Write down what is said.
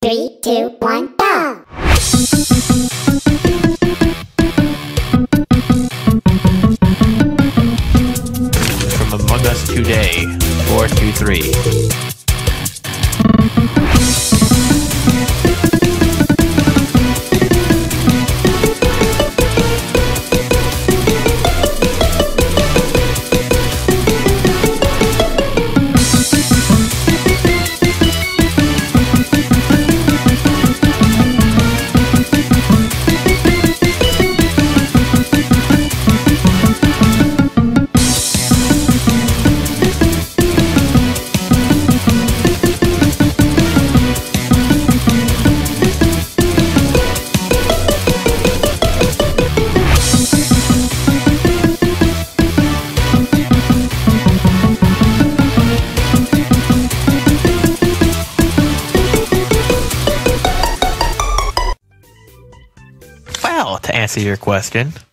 3, 2, 1, go! From Among Us Today, 423. Well, to answer your question,